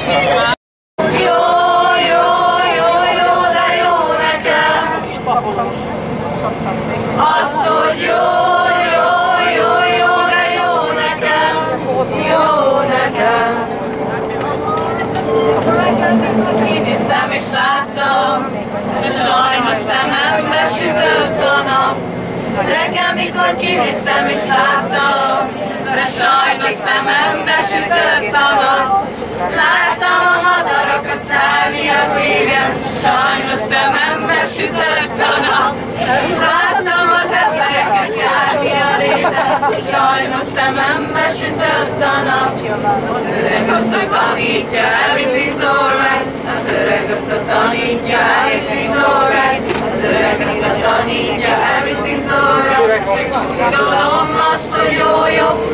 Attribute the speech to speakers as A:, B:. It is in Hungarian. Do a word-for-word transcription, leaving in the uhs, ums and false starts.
A: Jó, jó, jó, jó, de jó nekem. Azt, hogy jó, jó, jó, jó, de jó nekem. Jó nekem. Kinéztem és láttam, de sajnos szemembe sütött a nap. Reggel, mikor kinéztem és láttam, de sajnos szemembe sütött a nap. Láttam a madarakat szállni az égen, sajnos szemembe sütött a nap. Láttam az embereket járni a léten, sajnos szemembe sütött a nap. Az öreg azt tanítja, everything's alright. Az öreg azt tanítja, everything's alright. Az öreg azt tanítja, everything's alright. Tudom azt, hogy jó, jó,